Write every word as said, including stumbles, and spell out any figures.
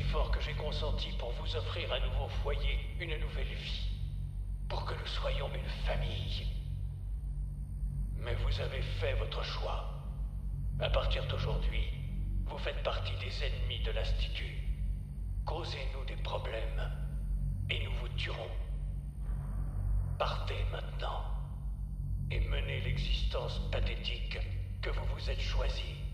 l'effort que j'ai consenti pour vous offrir un nouveau foyer, une nouvelle vie, pour que nous soyons une famille. Mais vous avez fait votre choix. À partir d'aujourd'hui, vous faites partie des ennemis de l'Institut. Causez-nous des problèmes, et nous vous tuerons. Partez maintenant, et menez l'existence pathétique que vous vous êtes choisie.